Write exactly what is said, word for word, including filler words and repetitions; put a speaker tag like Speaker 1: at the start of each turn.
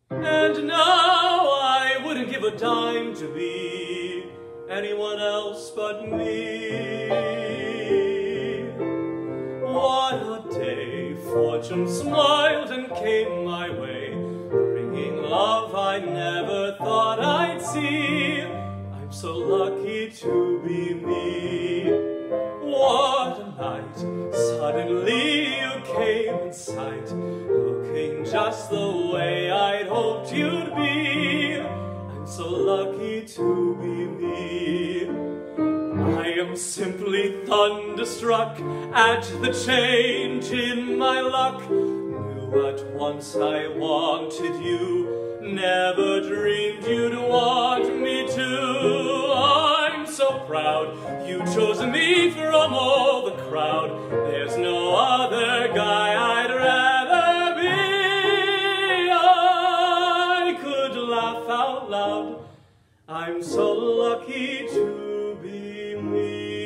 Speaker 1: And now I wouldn't give a dime to be anyone else but me. What a day, fortune smiled and came my way, bringing love I never thought I'd see. I'm so lucky to be me. What a night, suddenly you came in sight, looking just the way I'd hoped you'd be. I'm so lucky to be me. I am simply thunderstruck at the change in my luck. Knew at once I wanted you, never dreamed you'd want me to. I'm so proud you chose me from all the crowd. There's no other guy I'd rather be. I could laugh out loud. I'm so lucky to be me.